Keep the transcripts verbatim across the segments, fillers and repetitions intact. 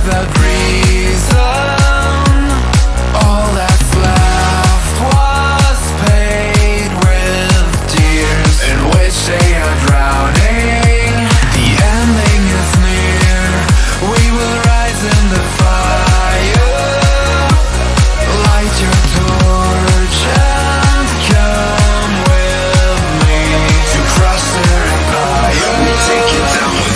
without reason. All that's left was paid with tears in which they are drowning. The ending is near. We will rise in the fire. Light your torch and come with me to crush their empire. We'll take it down with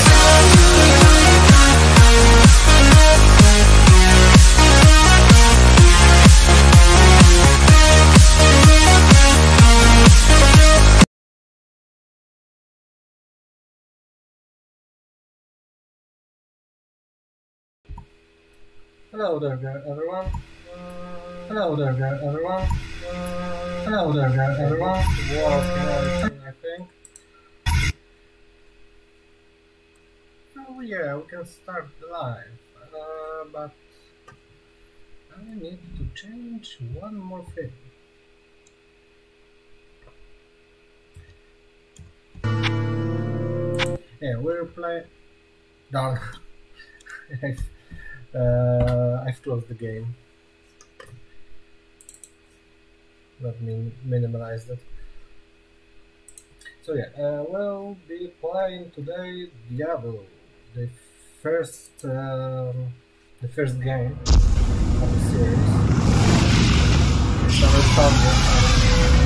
Hello there, everyone. Hello there, everyone. Hello there, everyone. Walking, I think. So yeah, we can start the live, uh, but I need to change one more thing. Yeah, we're playing. Done. Uh, I've closed the game. Let me minimize that. So yeah, uh, we'll be playing today Diablo, the first, um, the first game of the series. So let's start with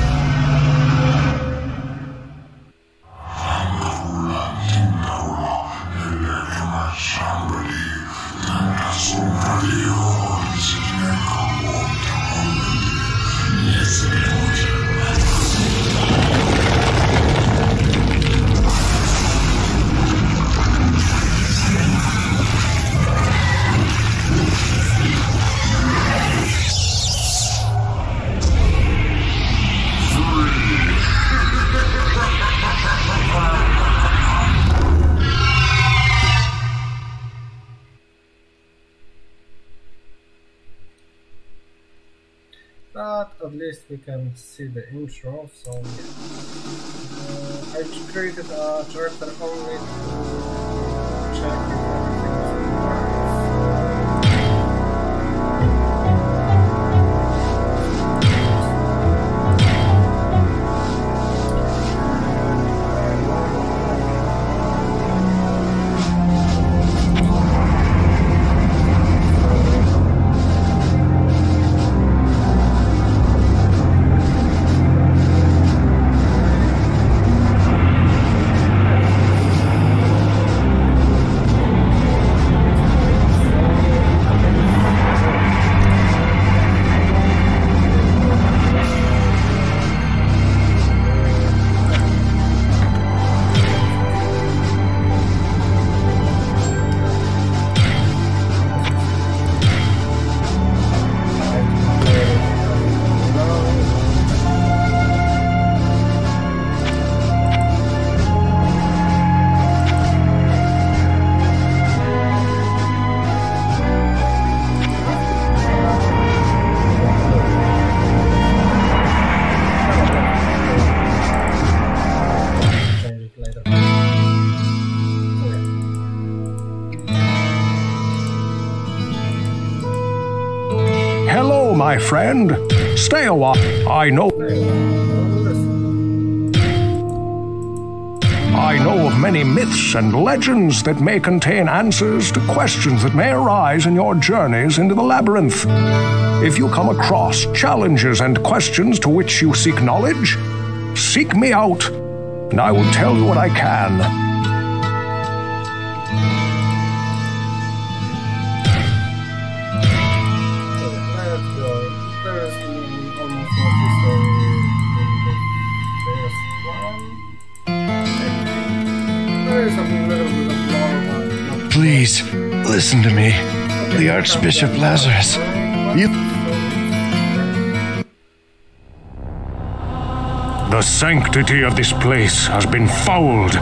but at least we can see the intro, so yeah. Uh, I created a character only to check if everything works. My friend, stay a while. I know. I know of many myths and legends that may contain answers to questions that may arise in your journeys into the labyrinth. If you come across challenges and questions to which you seek knowledge, seek me out, and I will tell you what I can. Please, listen to me. The Archbishop Lazarus. You... The sanctity of this place has been fouled.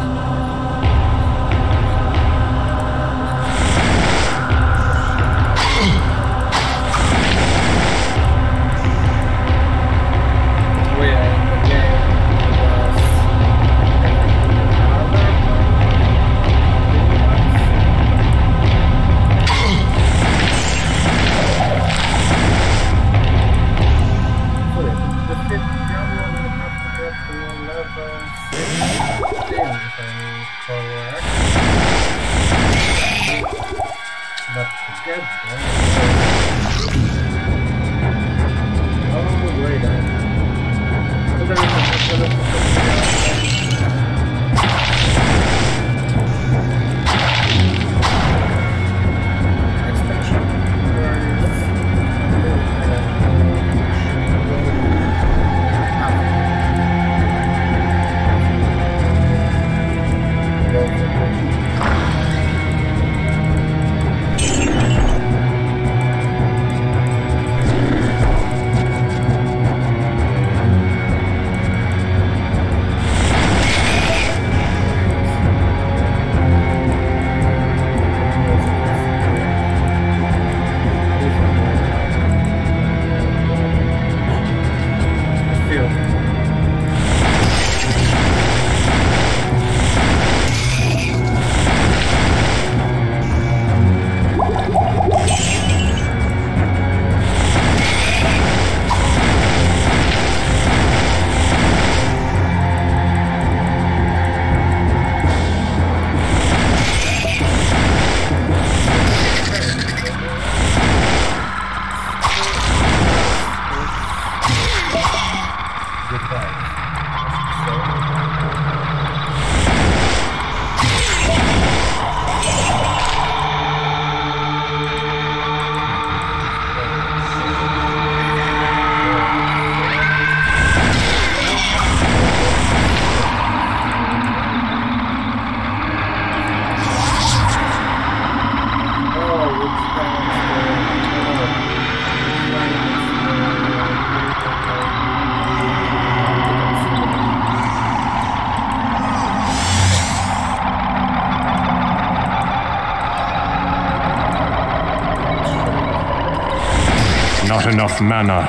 Not enough mana.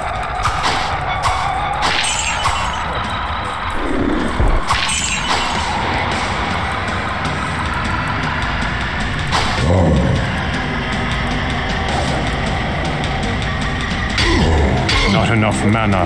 Not enough mana.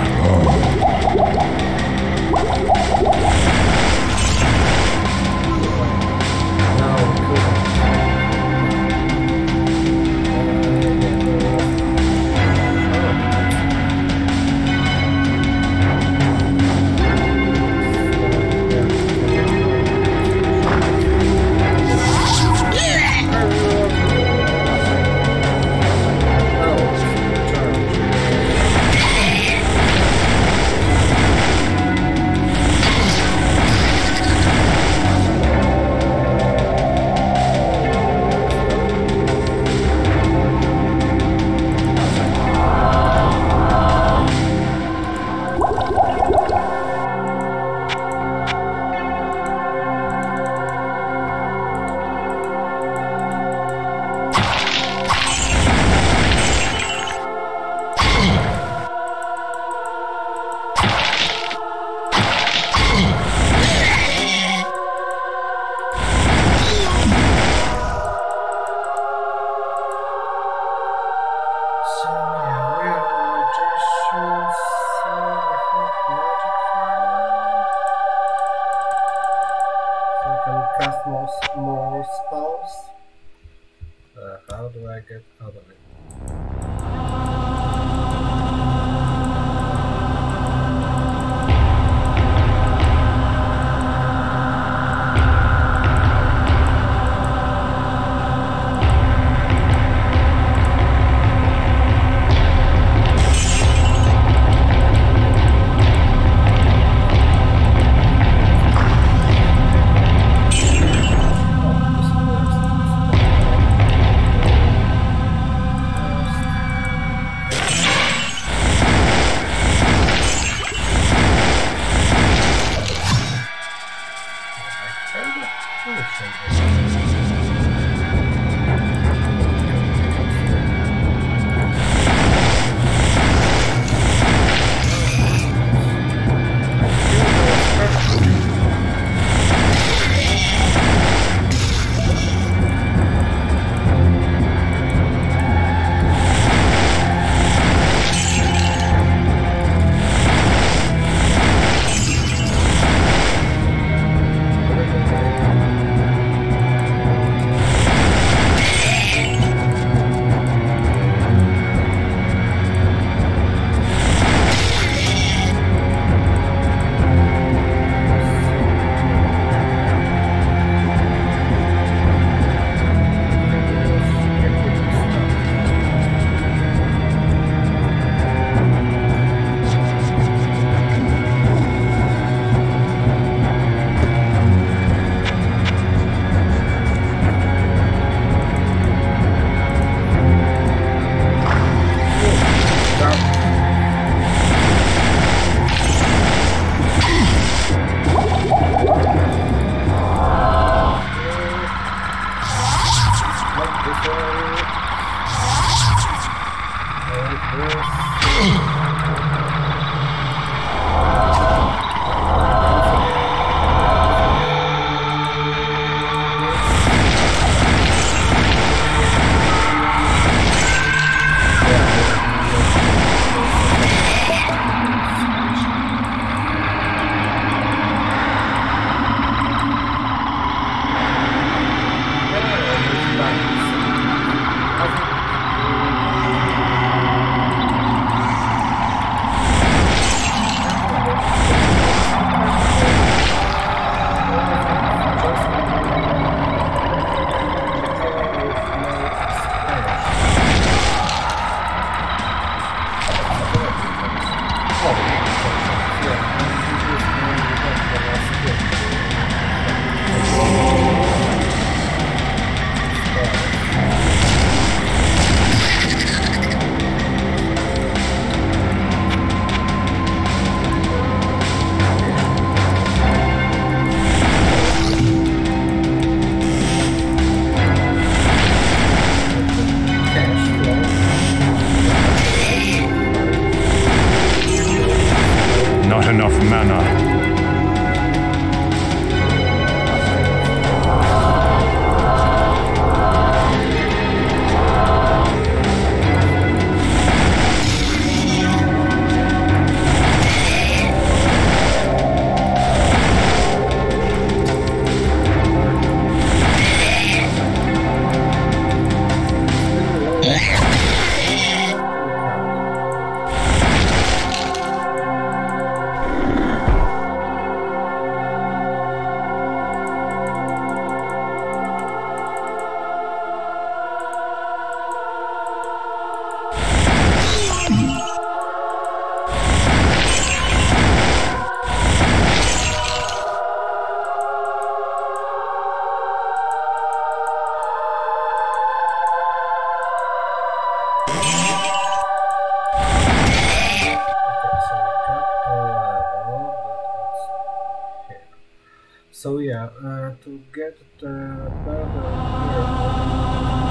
So yeah, uh, to get the further here.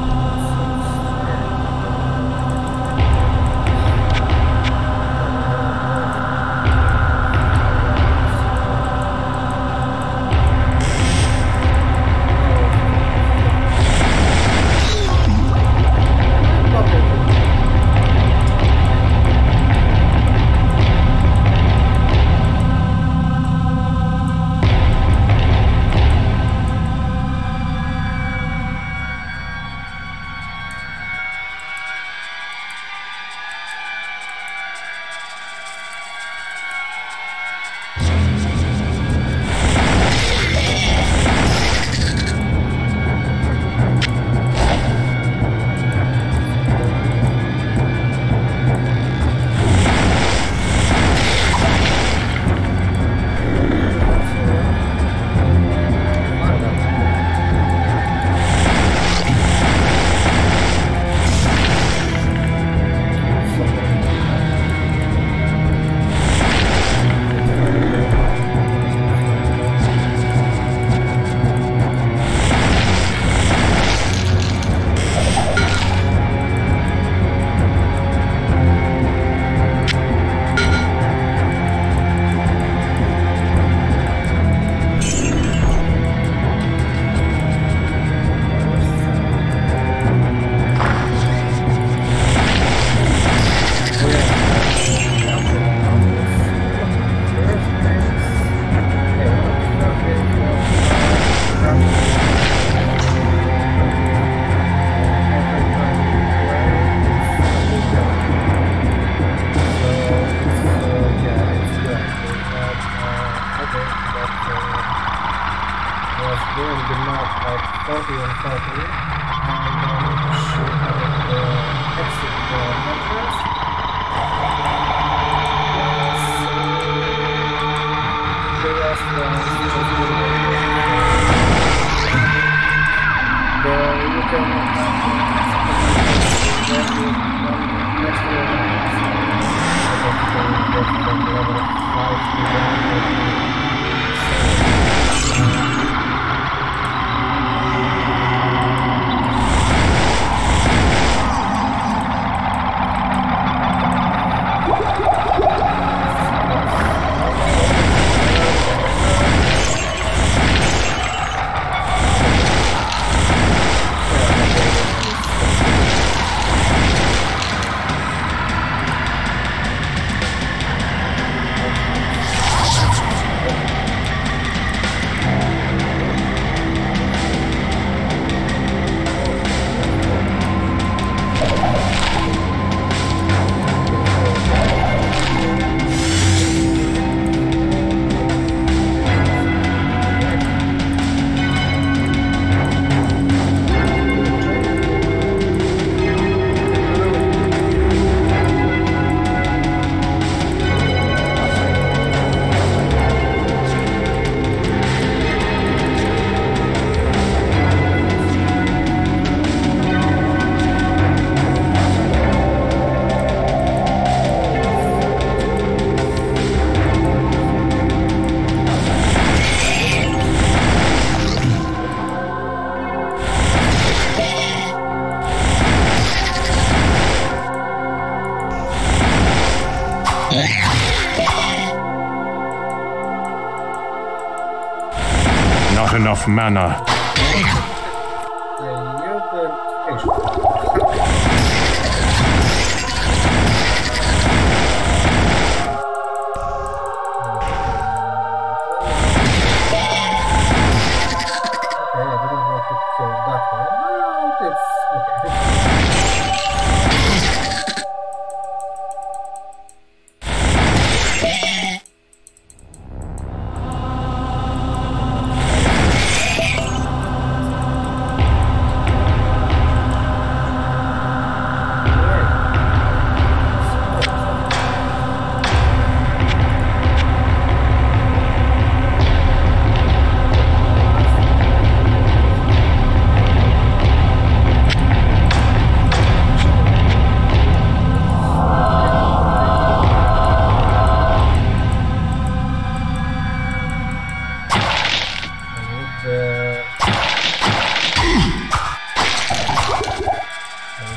Not enough mana.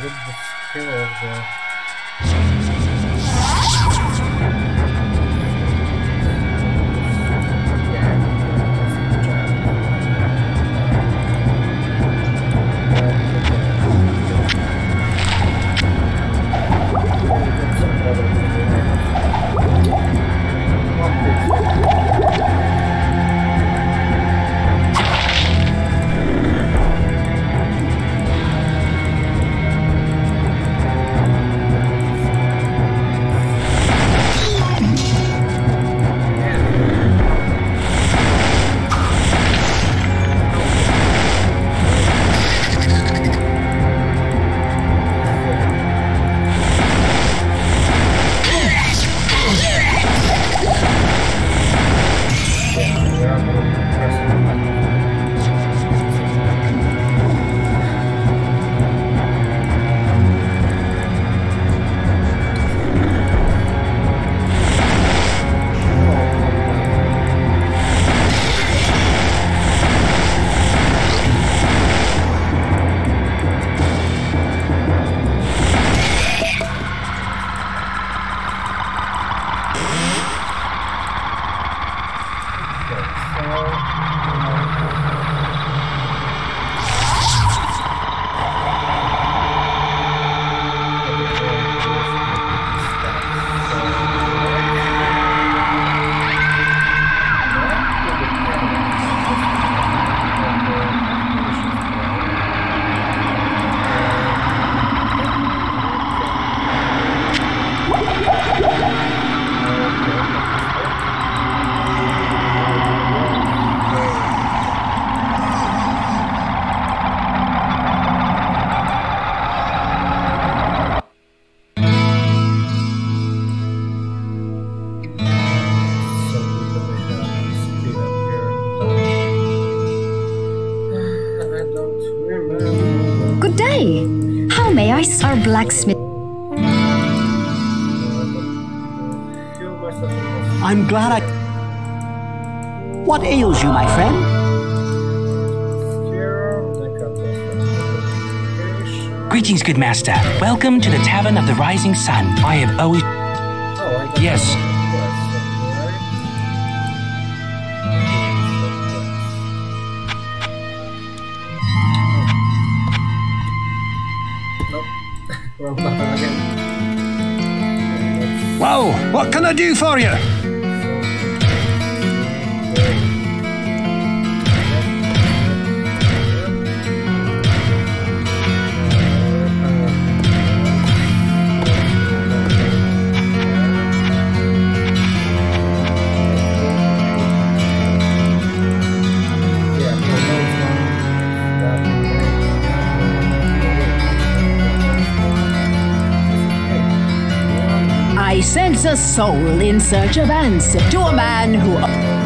with the skill of the... Our blacksmith. I'm glad I... What ails you, my friend? Greetings, good master. Welcome to the Tavern of the Rising Sun. I have always... Yes. Whoa, what can I do for you? I sense a soul in search of answer to a man who...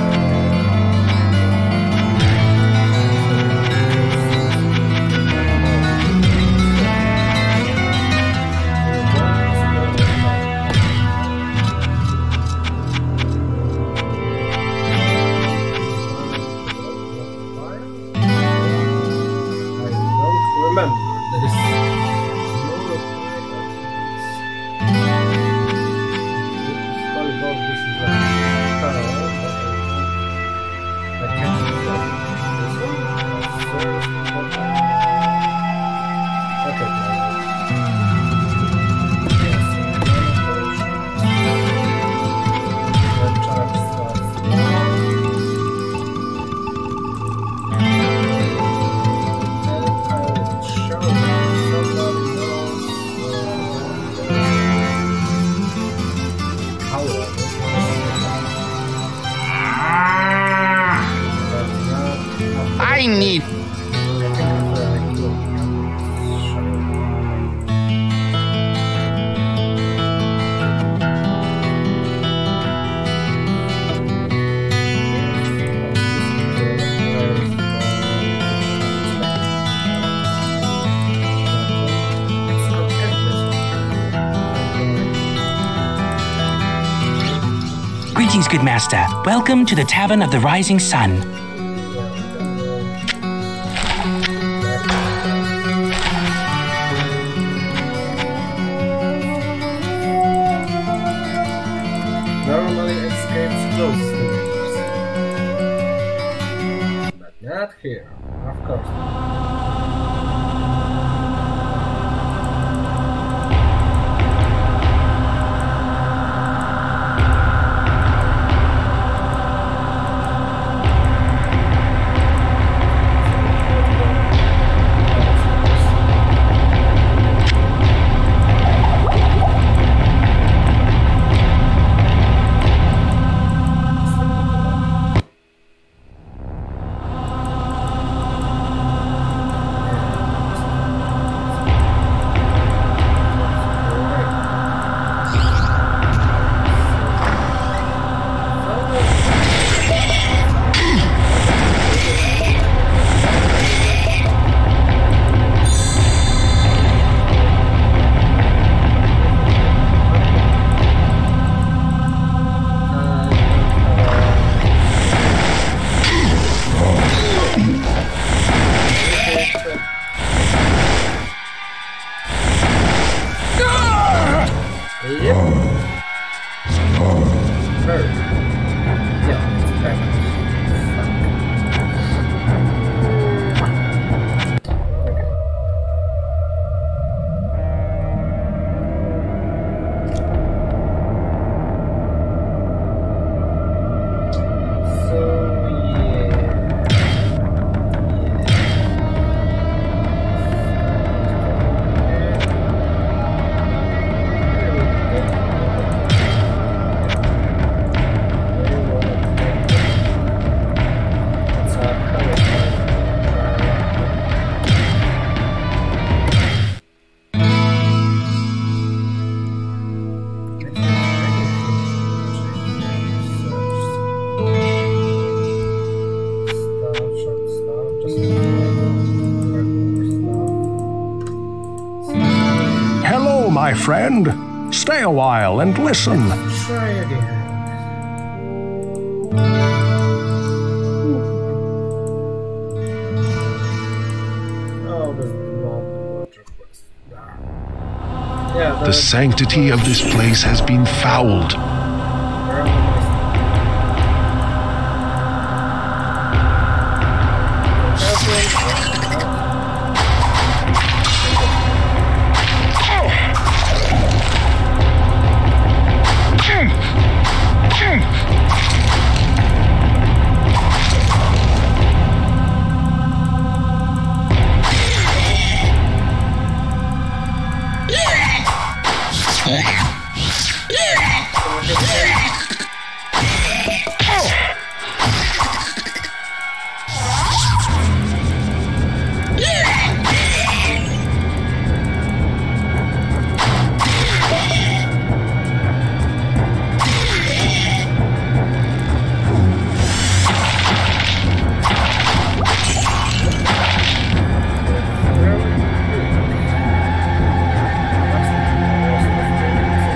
I need... Greetings, good master. Welcome to the Tavern of the Rising Sun. those things. But not here, of course not. My friend, stay a while and listen. Try again. Oh, that's not what request. Yeah, the sanctity of this place has been fouled. Yes.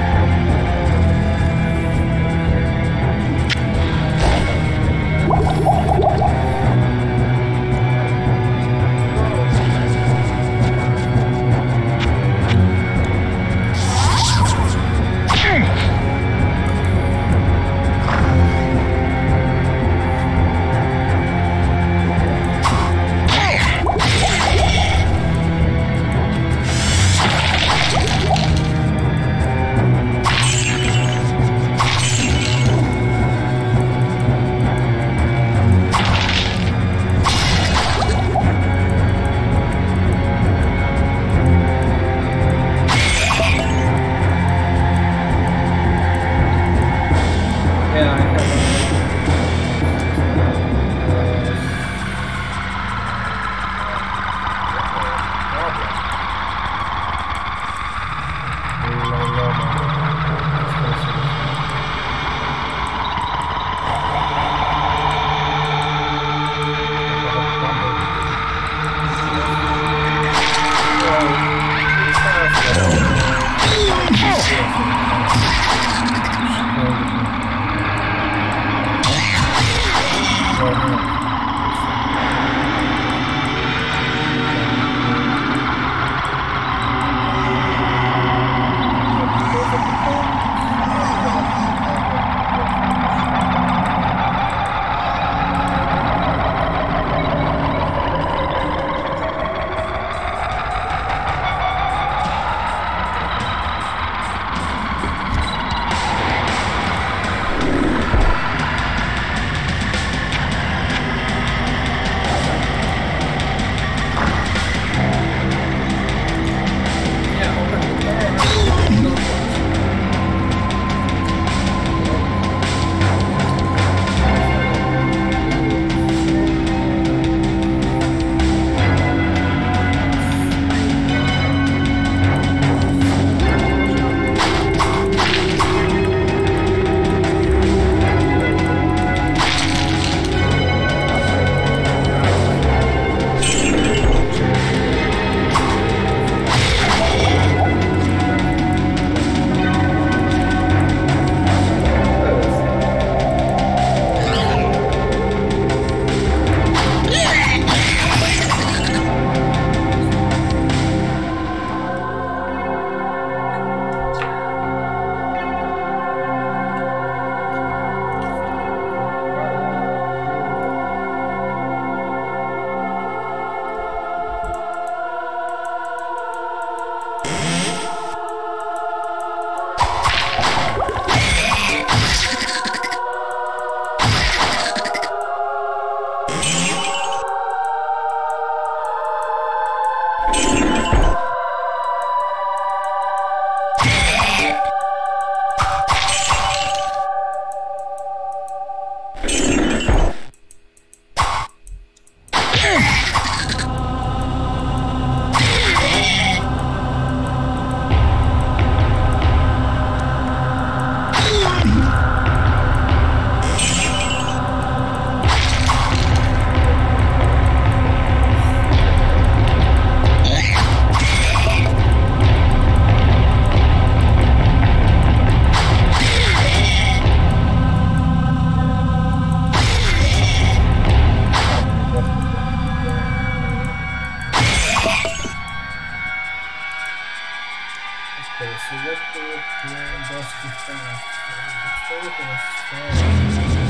Okay, so let's do it uh, Dusty Fast. So let's do it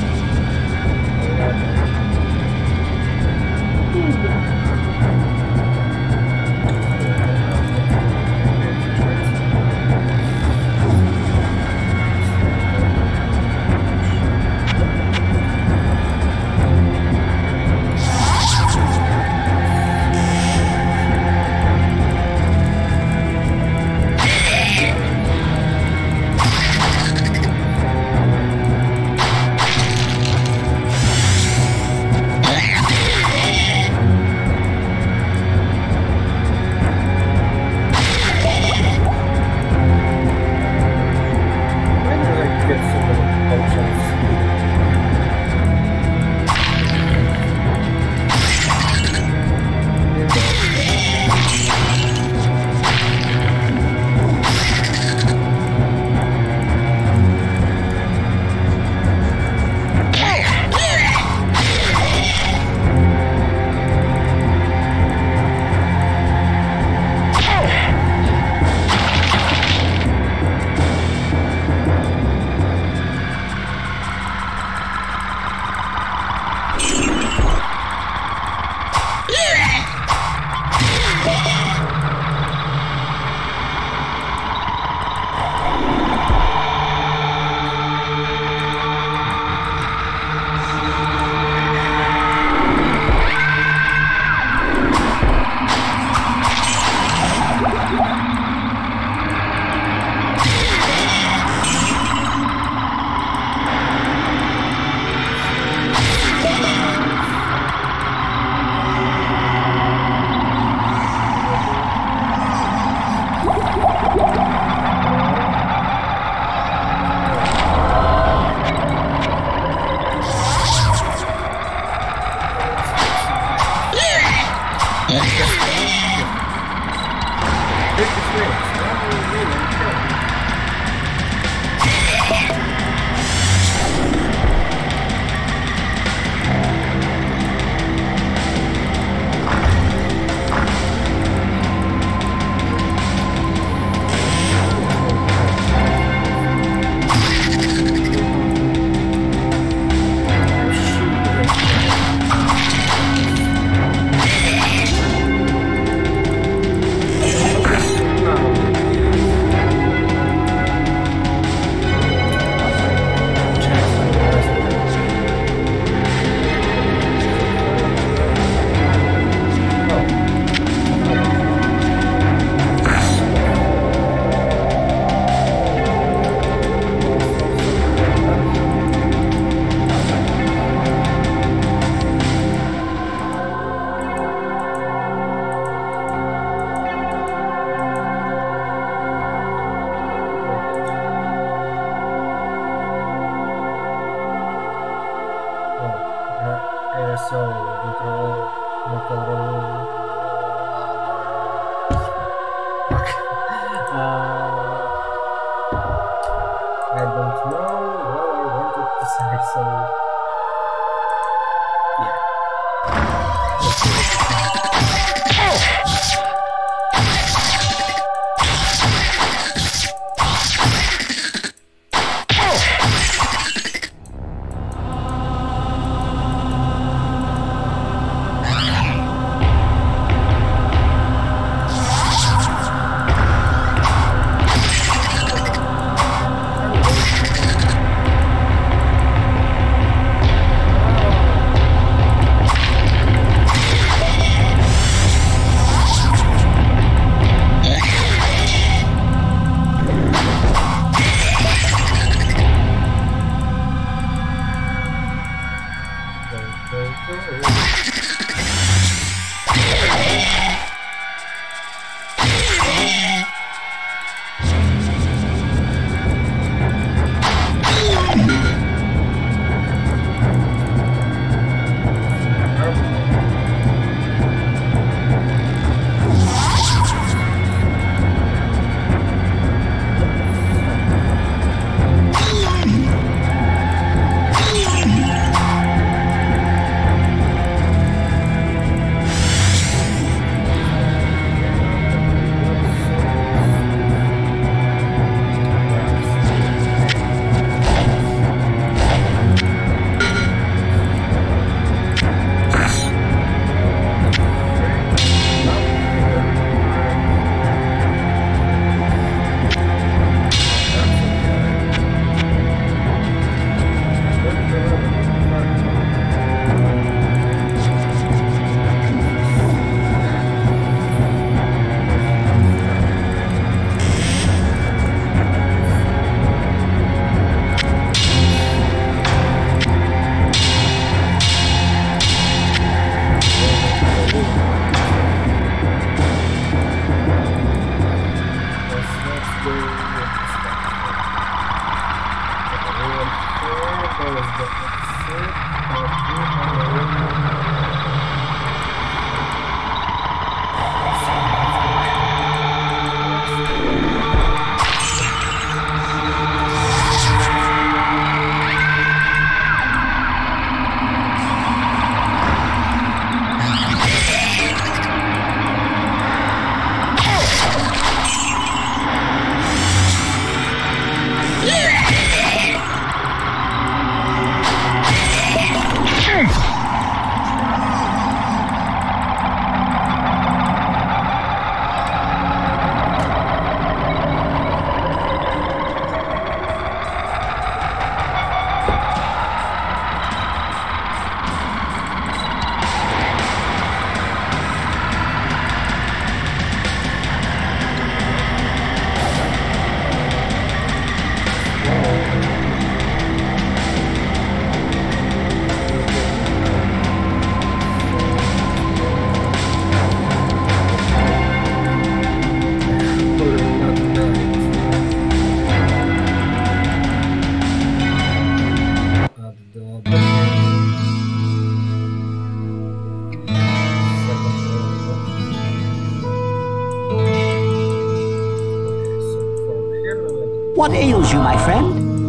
What ails you, my friend?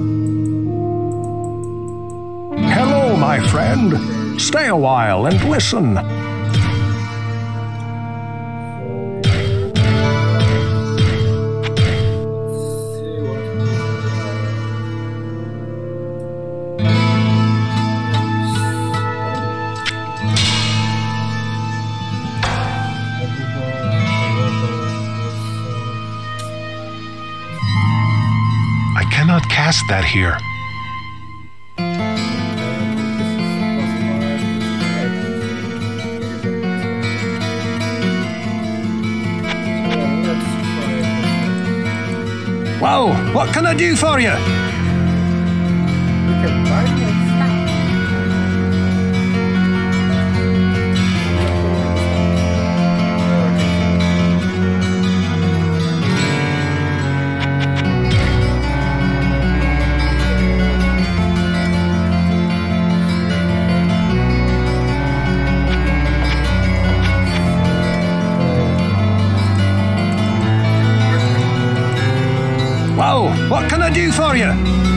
Hello, my friend. Stay a while and listen. Cannot cast that here. Well, what can I do for you? We can buy more stuff. Well, what can I do for you?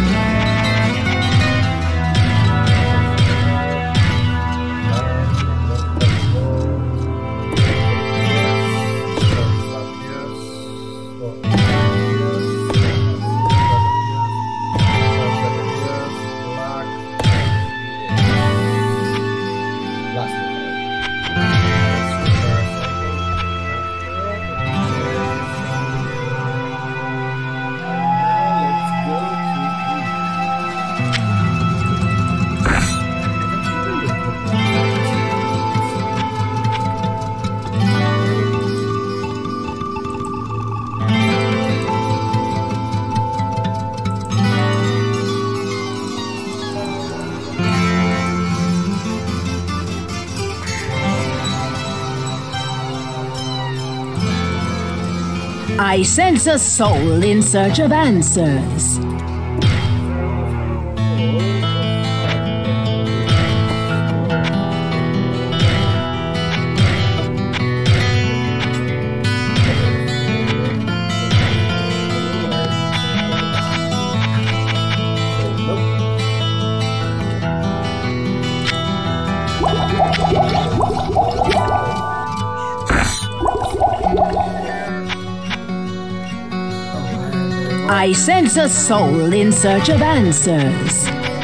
I sense a soul in search of answers. I sense a soul in search of answers.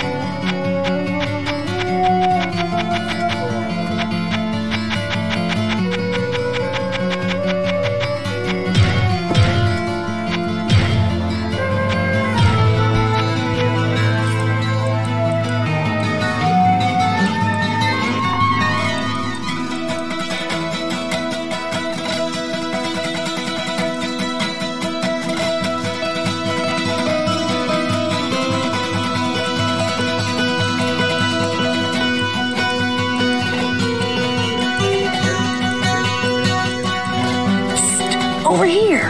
Over here.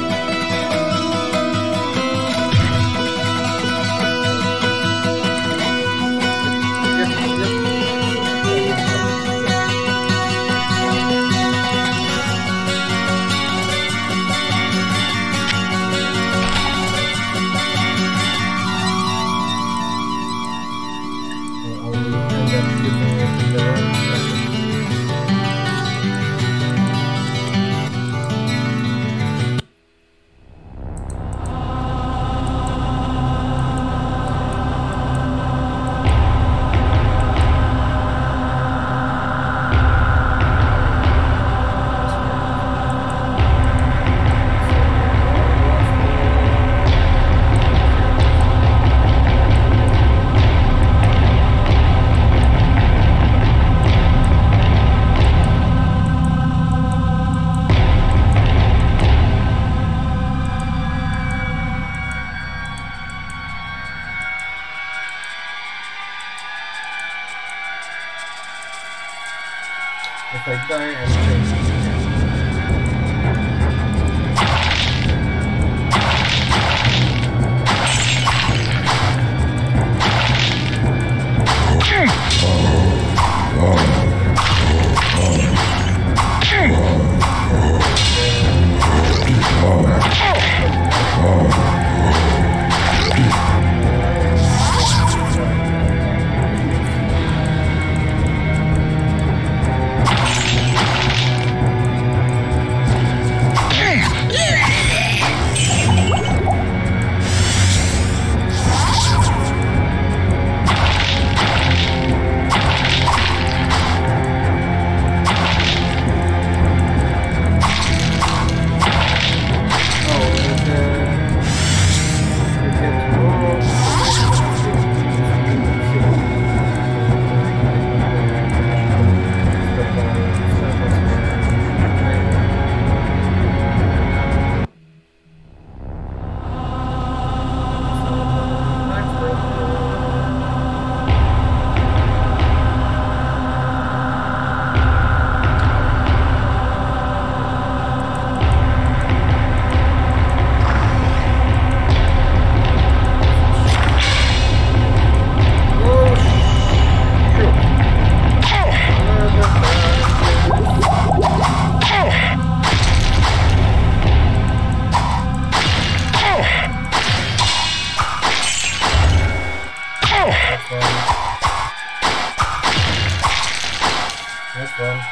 If I die, I'm crazy. Oh. one.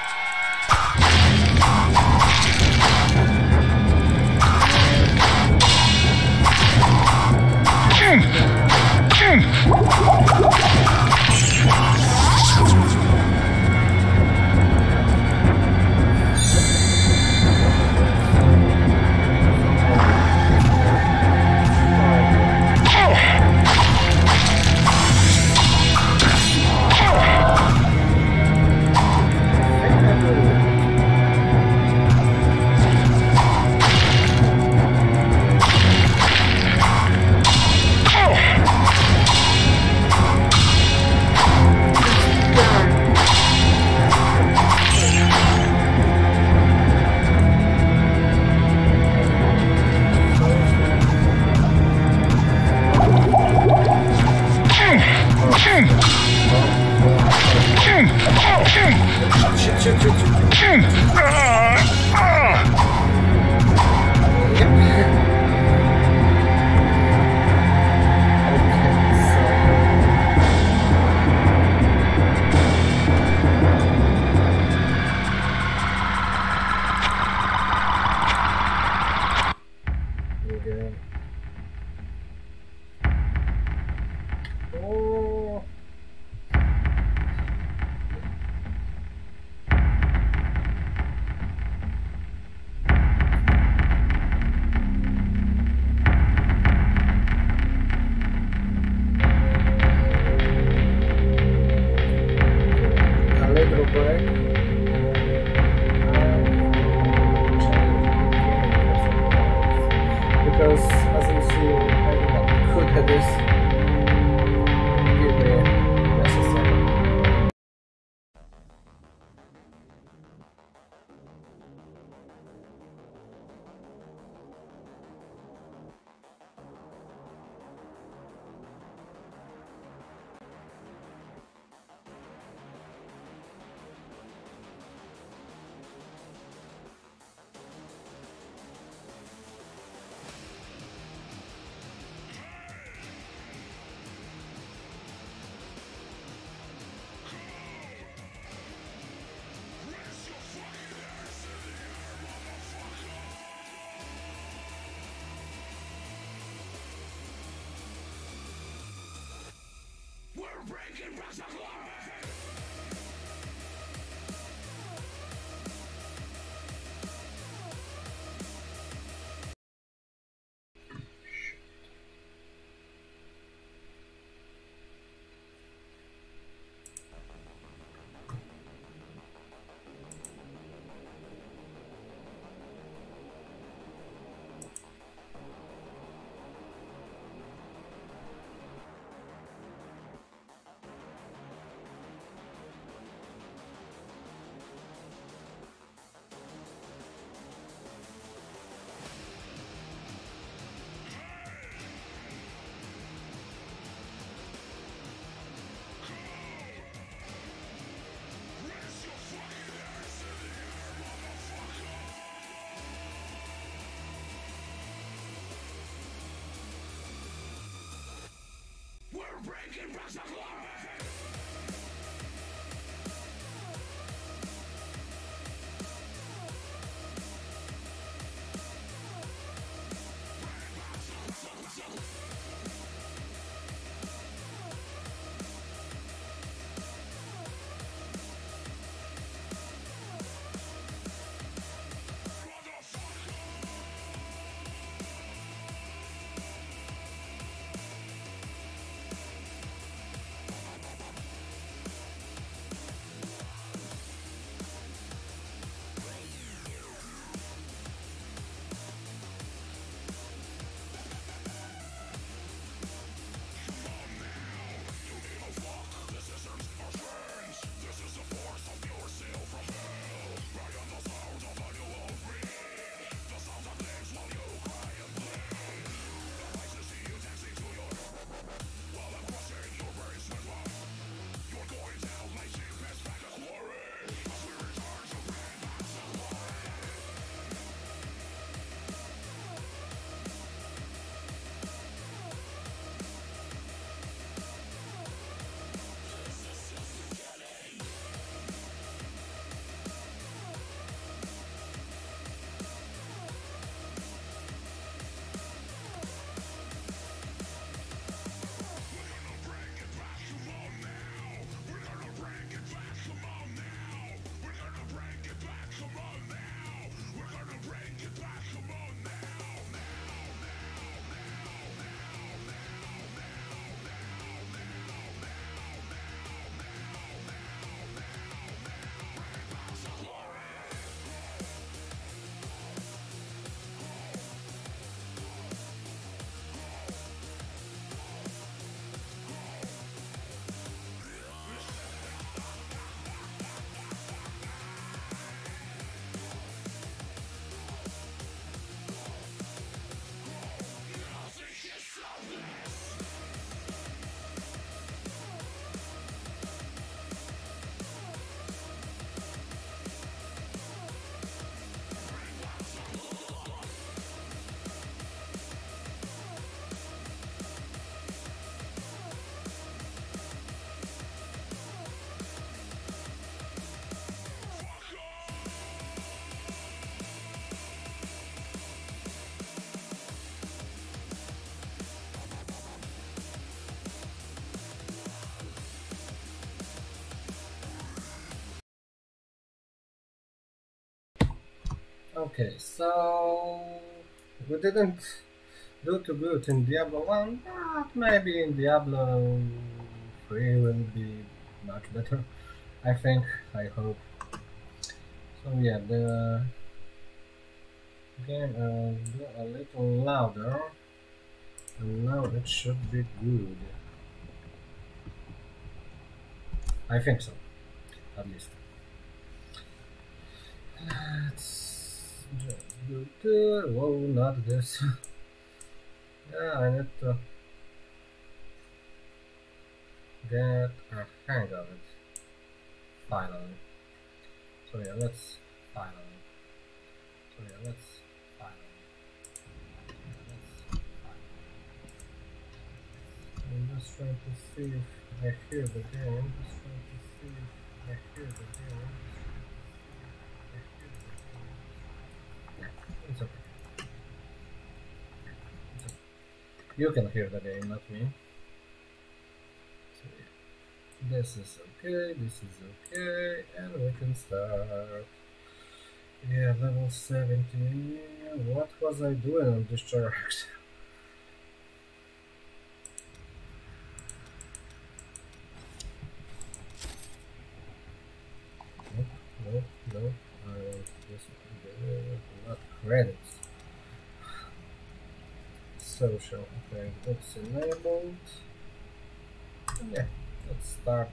Okay, so we didn't do too good in Diablo one, but maybe in Diablo three will be much better. I think, I hope. So yeah, the game will do a little louder, and now it should be good. I think so, at least. Let's just do this. Whoa, not this. Yeah, I need to get a hang of it. Finally. So yeah, let's finally. So yeah, let's finally. Let's finally. I'm just trying to see if I hear the game. Just trying to see if I hear the game. I hear the game. Yeah, it's okay. It's okay. You can hear the game, not me. So yeah. This is okay, this is okay, and we can start. Yeah, level seventeen. What was I doing on this chart? No, no, no. I want this one. Not credits. Social. Okay, that's enabled. Yeah. Let's start.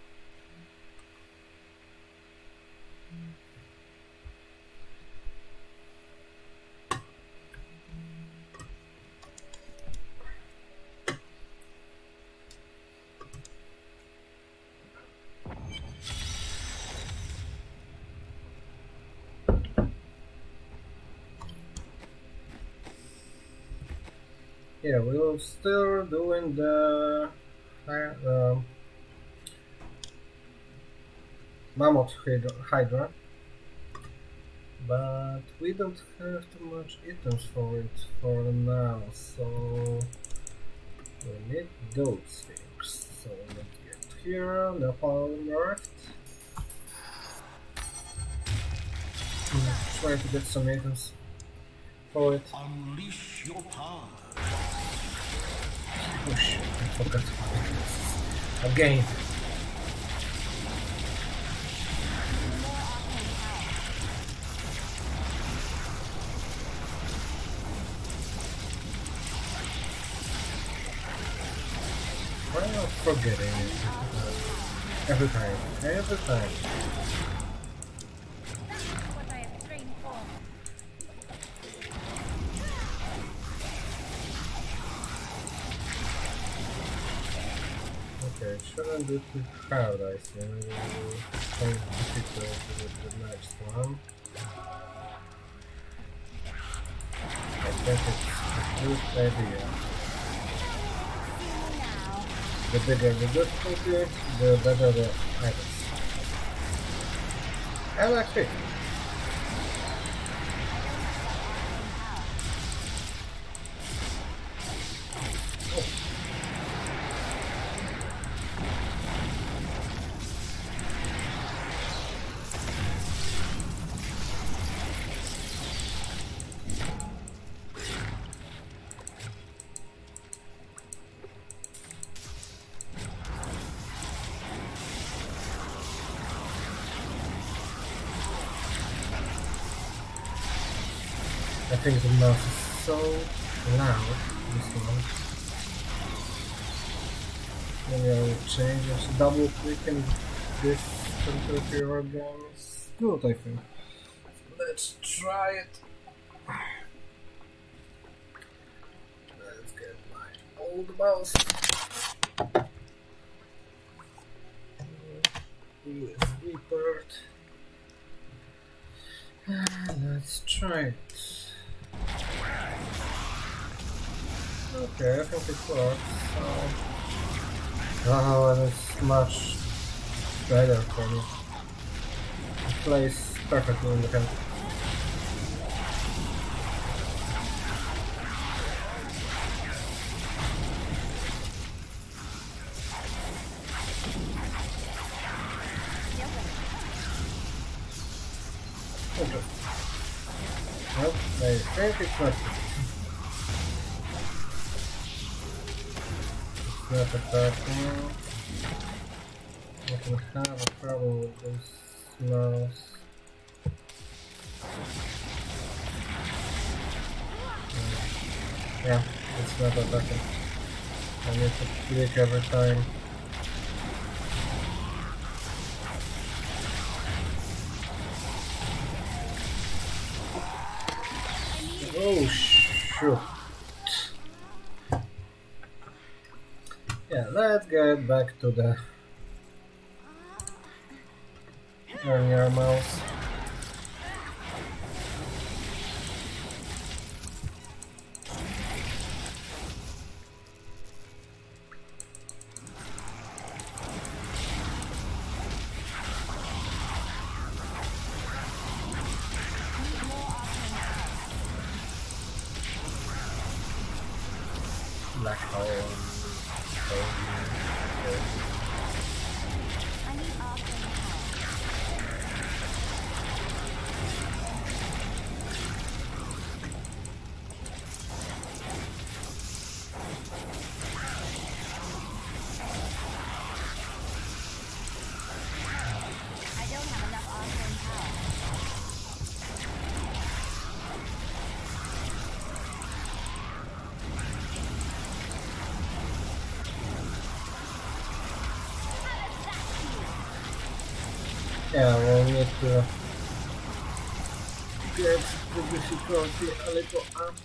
Yeah, we will still doing the uh, Mammoth Hydra, Hydra, but we don't have too much items for it for now, so we need those things. So let's get here, Napalm Rift. Try to get some items for it. Unleash your power. Oh shit, I forgot. Again. Why am I forgetting it? Uh, every time, every time. Okay, shouldn't be too hard, I think. We'll change difficulty with the next one. I think it's a good idea. The bigger the difficulty, the better the items. And that's it. I think the mouse is so loud, this one. Maybe I will change it. Double clicking this temperature again is good, I think. Let's try it. Let's get my old mouse. U S B port. Let's try it. Okay, I think it works. So, oh, and it's much better for me. It plays perfectly in the hand. Okay. I think it's not. It's not attacking. I can have a problem with those mouse. Yeah, it's not attacking. I need to click every time. Oh shoot. Yeah, let's get back to the earlier mouse. Black hole. Yeah, we'll need to get the difficulty a little up.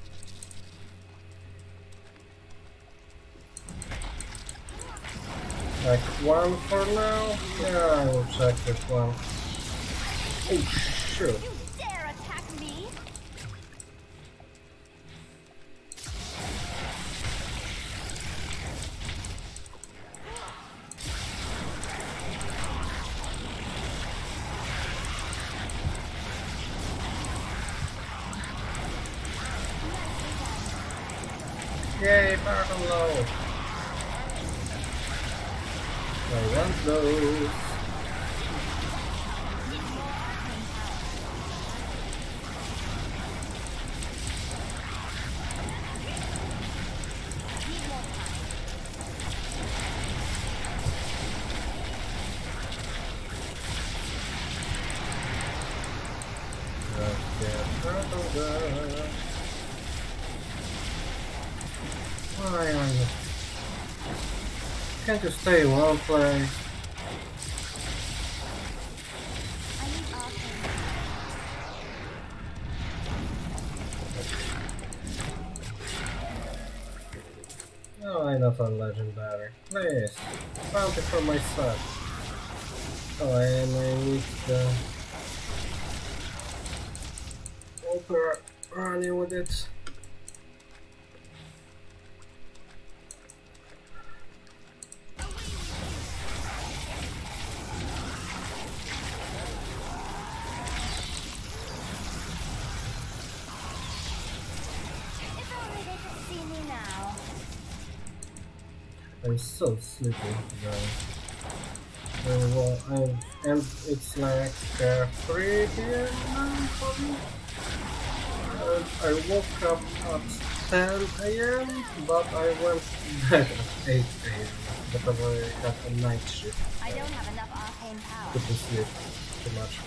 Like one for now? Yeah, I will check this one. Oh shoot. You dare attack me? Yay, Pardon Low! I want those! Let's get Pardon Low! Why are you? Can't you stay in one place? No, enough on legendary. Please, bounty for my son. Oh, and I need the opera running with it. I'm so sleepy now. Uh, well, I'm, and it's like uh, three p m now for me. Uh, I woke up at ten a m but I went to bed at eight a m because I had a night shift. I don't have enough arcane power. Couldn't sleep too much.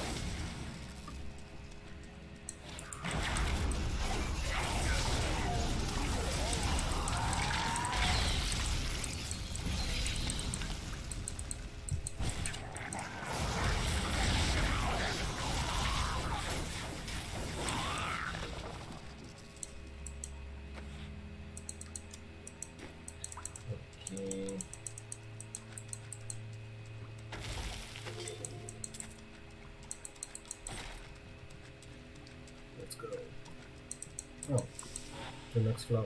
Let's go. Oh, the next flow.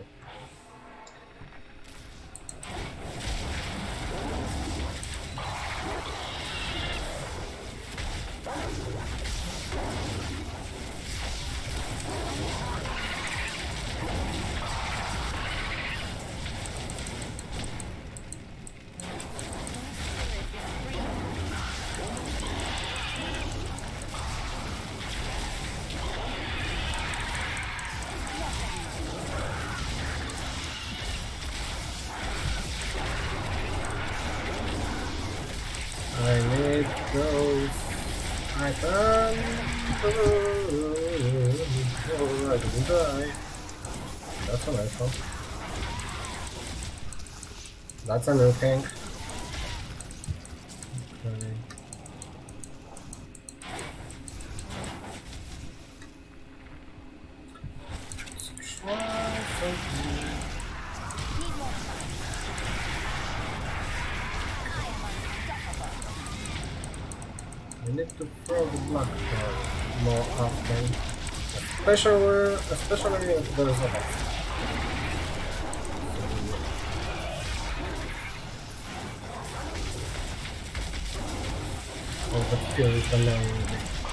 Alright, um... Oh, I didn't die. That's a nice one. That's a new thing. Okay. Let's try something. We need to throw the black card more often. Especially, especially if there is a box. Oh, the fuel is annoying.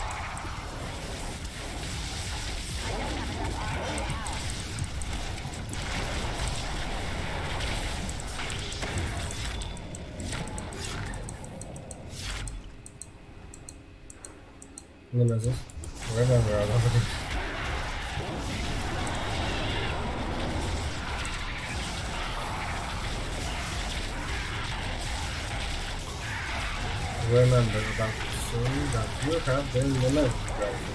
Nemesis. Remember, I love it. Remember about soon that you have been Nemesis rifle.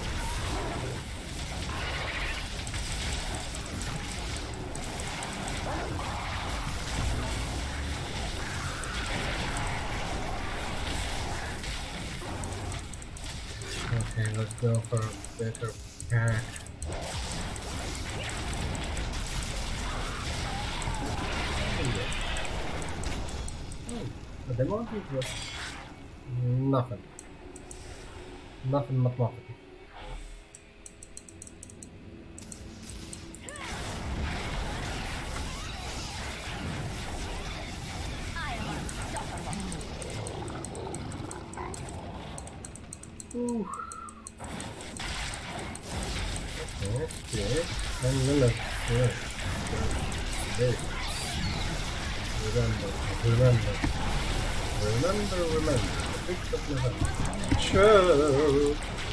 Okay, let's go for a better pack. But the mountain was nothing. Nothing but nothing. Ooh. Okay, okay. And then let's go. Okay. Remember, remember. Remember, remember. The big stuff never. Sure.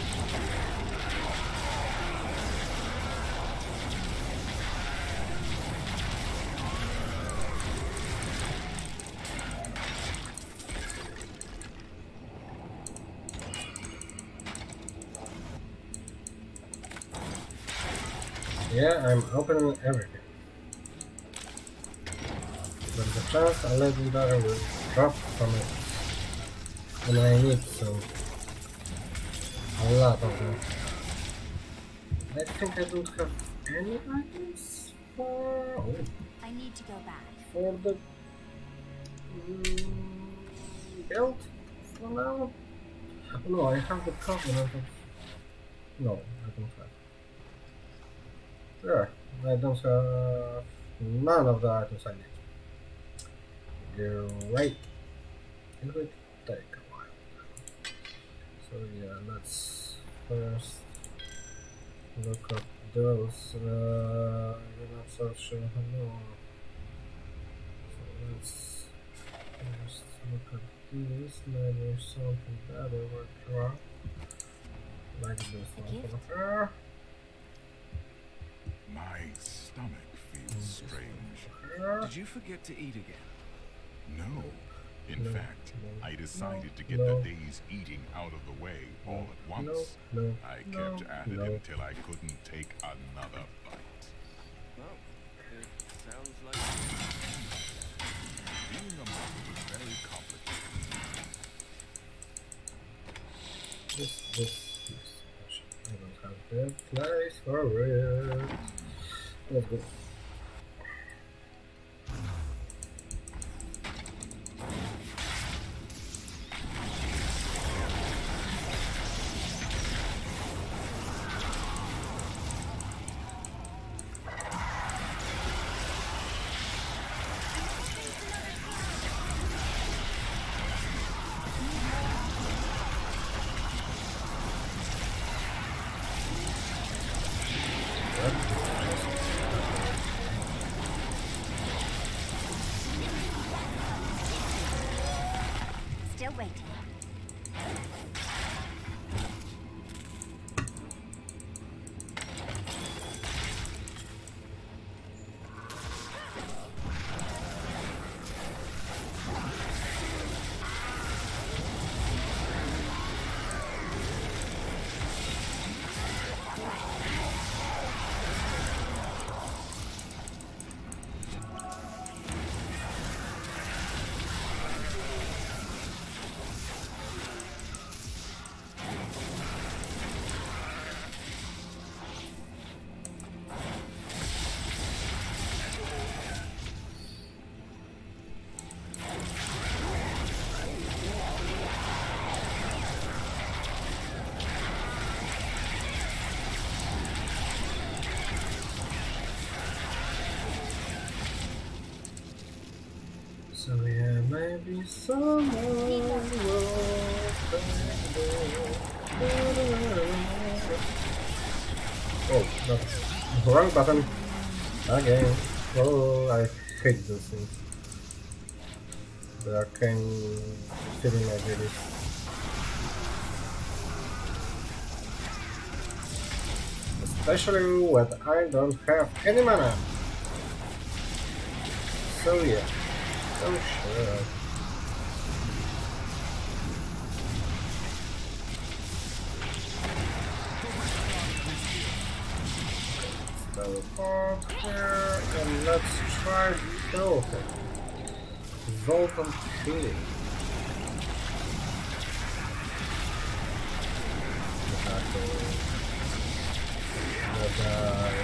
Yeah, I'm opening everything. But the chance a legendary will drop from it. And I need some. A lot of them. I think I don't have any items for. Oh, I need to go back. for the mm, build for now. No, I have the covenant of. No, I don't have. Sure, I don't have none of the items I need. Great. It will take a while. So yeah, let's first look up those. Uh, I'm not so sure. No. So let's first look at these. Maybe something better will drop. Like this one for her. My stomach feels strange. Did you forget to eat again? No. In No, fact, no, I decided to get no. the day's eating out of the way all at once. No, no, I no, kept at it no. until I couldn't take another bite. Well, it sounds like... Being a monk was very complicated. This, this, this. I don't have that place for it. Let's go. Still waiting. So yeah, maybe someone will Oh, no. Wrong button. Again. Oh, I hate those things. The arcane feeling like it is. Especially when I don't have any mana. So yeah. Oh sure. Teleport here and let's try Dolphin. Volcan Healing. Die.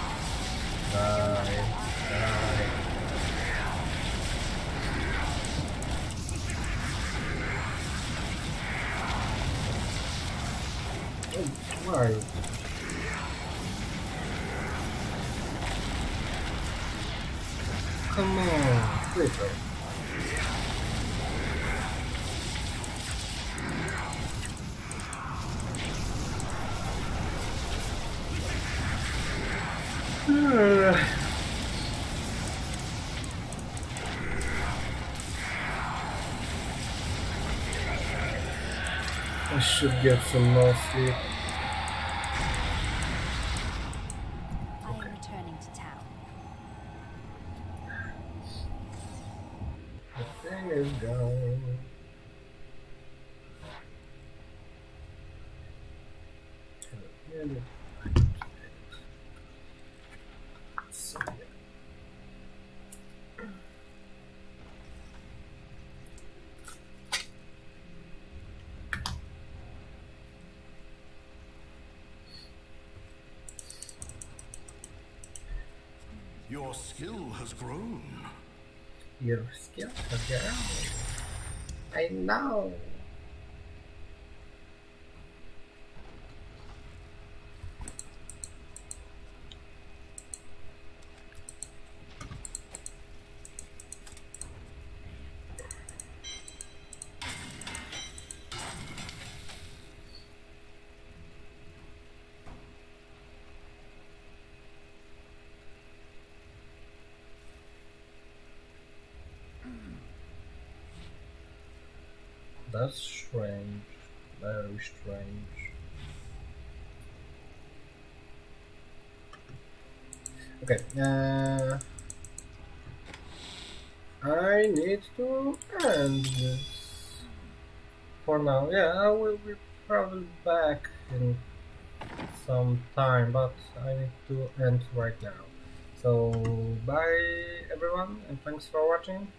Die. Die. Oh, why? Come on, quicker. Uh. I should get some more sleep. I am returning to town. The thing is gone. So, yeah. Your skill has grown. Your skill has grown. I know. That's strange, very strange. Okay, uh, I need to end this for now. Yeah, I will be probably back in some time, but I need to end right now. So, bye everyone, and thanks for watching.